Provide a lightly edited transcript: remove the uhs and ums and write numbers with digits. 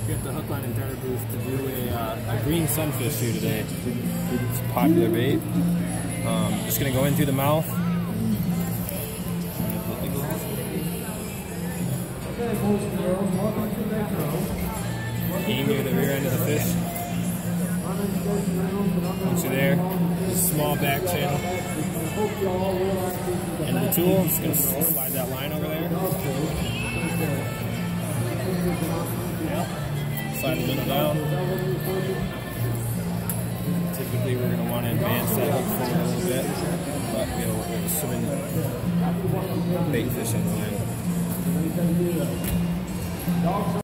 We got the hook, line, and darter booth to do a green sunfish here today. It's a popular bait. Just gonna go in through the mouth. Aim near the rear end of the fish. Once you're there, just small back channel. End of the tool. I'm just gonna slide that line over there. Yep. Slide the middle down. Typically we're going to want to advance that hook forward a little bit, but we have a swimming bait fish on the line.